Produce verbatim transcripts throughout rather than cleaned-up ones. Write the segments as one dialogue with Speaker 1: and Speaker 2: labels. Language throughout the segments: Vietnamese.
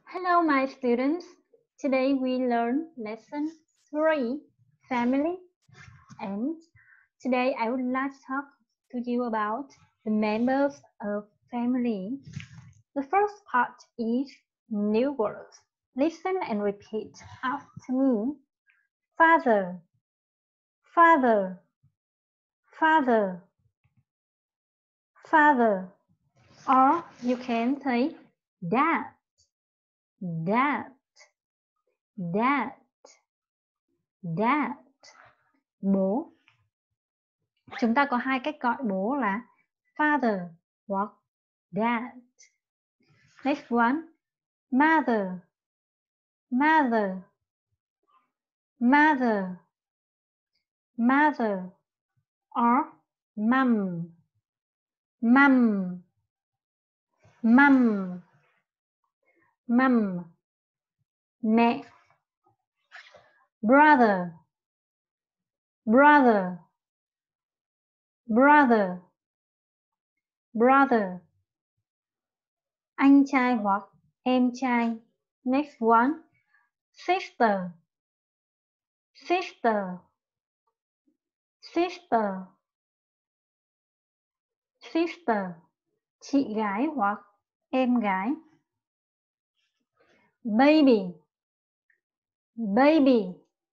Speaker 1: Hello, my students. Today we learn lesson three, family. And today I would like to talk to you about the members of family. The first part is new words. Listen and repeat after me. Father, father, father, father. Or you can say dad, dad, dad, dad. Bố. Chúng ta có hai cách gọi bố là father hoặc dad. Next one, mother, mother, mother, mother, or mum, mum, mum, mum. Mẹ. Brother, brother, brother, brother. Anh trai hoặc em trai. Next one, sister, sister, sister, sister. Chị gái hoặc em gái. Baby, baby,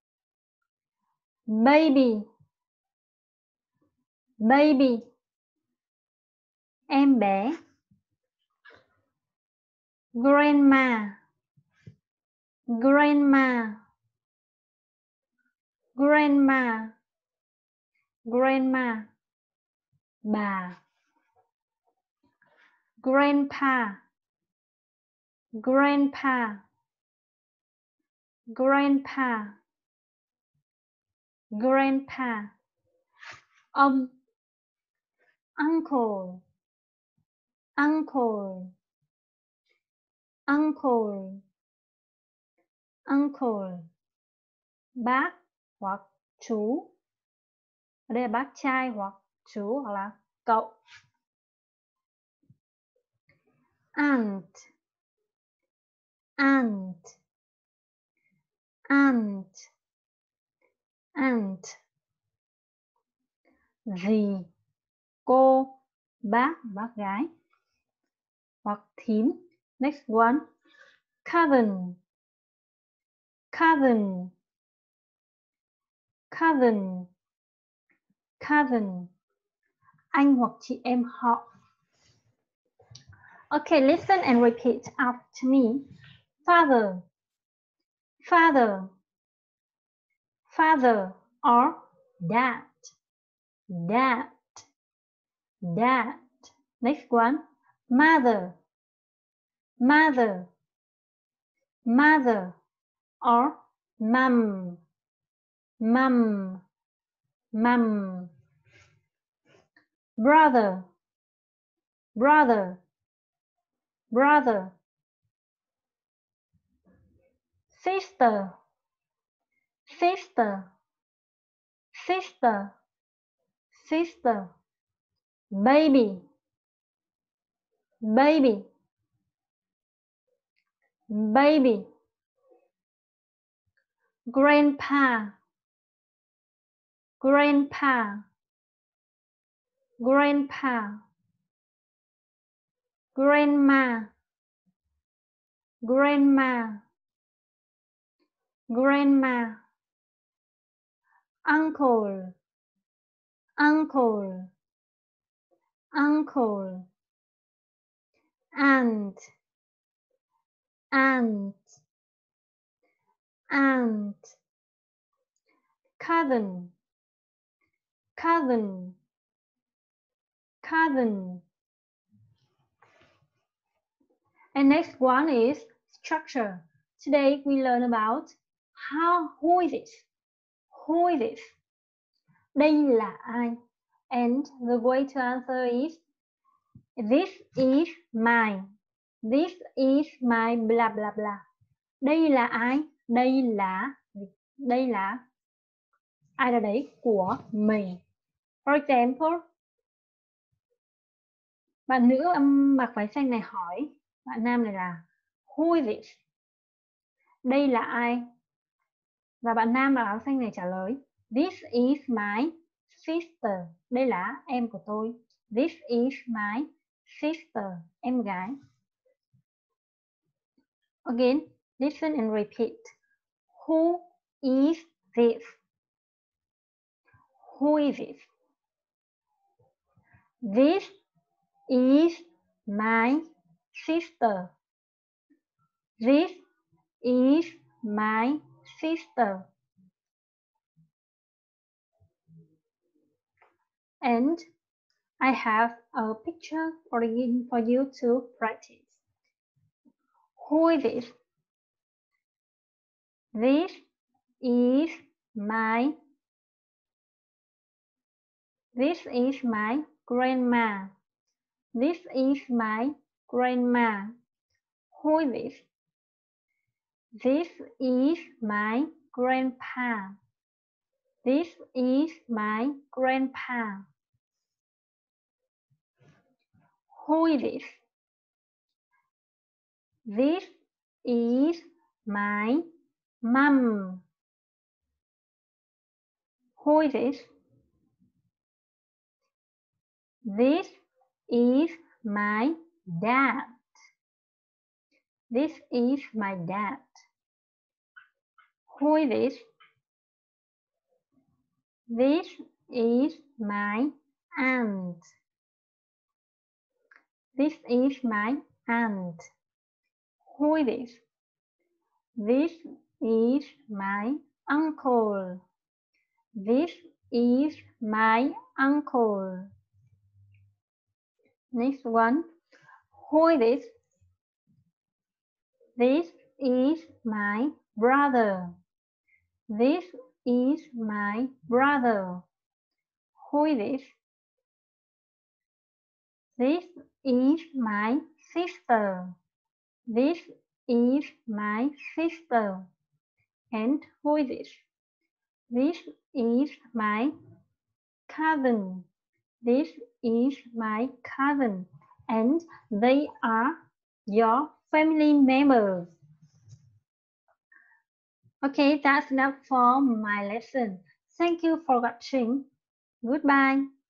Speaker 1: baby, baby. Em bé. Grandma, grandma, grandma, grandma. Bà. Grandpa, grandpa, grandpa, grandpa. Ông. Uncle, uncle, uncle, uncle. Bác hoặc chú. Ở đây là bác trai hoặc chú hoặc là cậu. Aunt, aunt, aunt, aunt. Dì, cô, bác, bác gái hoặc thím. Next one, cousin, cousin, cousin, cousin. Anh hoặc chị em họ. Okay, listen and repeat after me. Father, father, father, or dad, dad, dad. Next one, mother, mother, mother, or mum, mum, mum. Brother, brother, brother. Sister, sister, sister, sister. Baby, baby, baby. Grandpa, grandpa, grandpa. Grandma, grandma, grandma. Uncle, uncle, uncle. Aunt, aunt, aunt. Cousin, cousin, cousin. And next one is structure. Today we learn about how, who is it? Who is it? Đây là ai? And the way to answer is this is my. This is my blah blah blah. Đây là ai? Đây là đây là ai là đấy của mình. For example, bạn nữ mặc váy xanh này hỏi bạn nam này là who is it? Đây là ai? Và bạn nam mặc áo xanh này trả lời, This is my sister. Đây là em của tôi. This is my sister. Em gái. Again, listen and repeat. Who is this? Who is it? This is my sister. This is my sister. And I have a picture for you, for you to practice. Who is it? This is my This is my grandma. This is my grandma. Who is this? This is my grandpa. This is my grandpa. Who is this? This is my mom. Who is this? This is my dad. This is my dad. Who is this? This is my aunt. This is my aunt. Who is this? This is my uncle. This is my uncle. Next one. Who is this? This is my brother. This is my brother. Who is this? This is my sister. This is my sister. And who is this? This is my cousin. This is my cousin. And they are your family members. Okay, that's enough for my lesson. Thank you for watching. Goodbye.